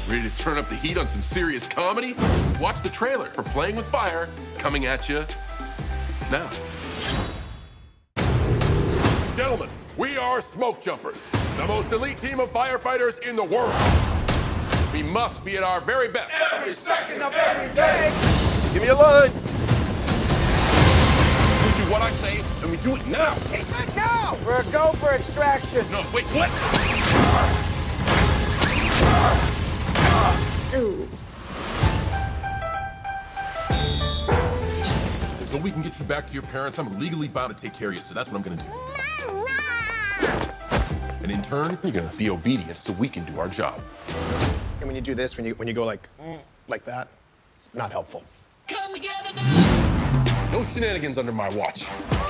Ready to turn up the heat on some serious comedy? Watch the trailer for Playing with Fire, coming at you now. Gentlemen, we are Smoke Jumpers, the most elite team of firefighters in the world. We must be at our very best. Every second of every day. Give me a line. We do what I say, and we do it now. He said no. We're a go for extraction. No, wait, what? Ooh. So we can get you back to your parents, I'm legally bound to take care of you, so that's what I'm gonna do. And in turn, you're gonna be obedient so we can do our job. And when you do this, when you go like that, it's not helpful. Come together now. No shenanigans under my watch.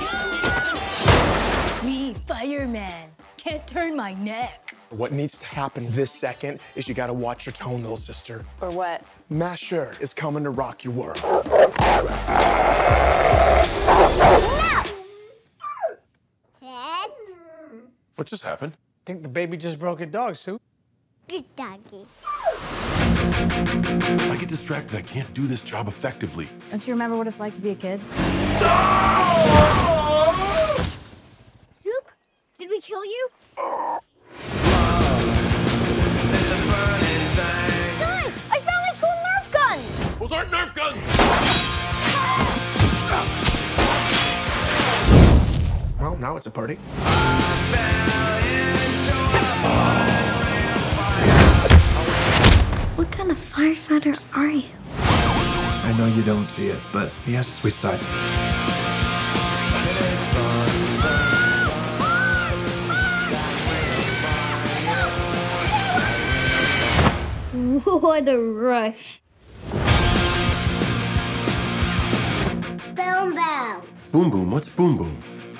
Me, fireman. Can't turn my neck. What needs to happen this second is you gotta watch your tone, little sister. For what? Masher is coming to rock your world. Dad? What just happened? I think the baby just broke a dog, Sue. Good doggy. If I get distracted, I can't do this job effectively. Don't you remember what it's like to be a kid? Soup? Did we kill you? Guys, I found my school Nerf guns! Those aren't Nerf guns! Well, now it's a party. What kind of firefighter are you? I know you don't see it, but he has a sweet side. What a rush. Boom boom. Boom boom, what's boom boom?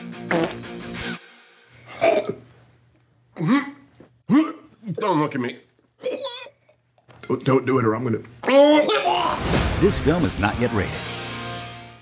Don't look at me. Don't do it or I'm gonna... This film is not yet rated.